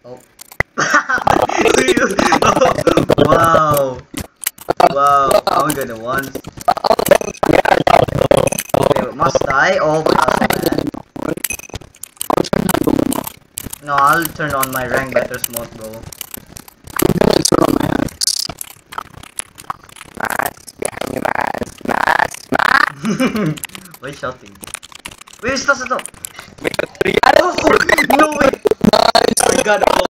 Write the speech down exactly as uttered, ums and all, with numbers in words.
Oh. Wow. Wow. I'm gonna once. Okay, must I? Oh, but that's bad. No, I'll turn on my rank better smoke, bro. Why shouting? Wait, stop, stop. Oh, no way! I got a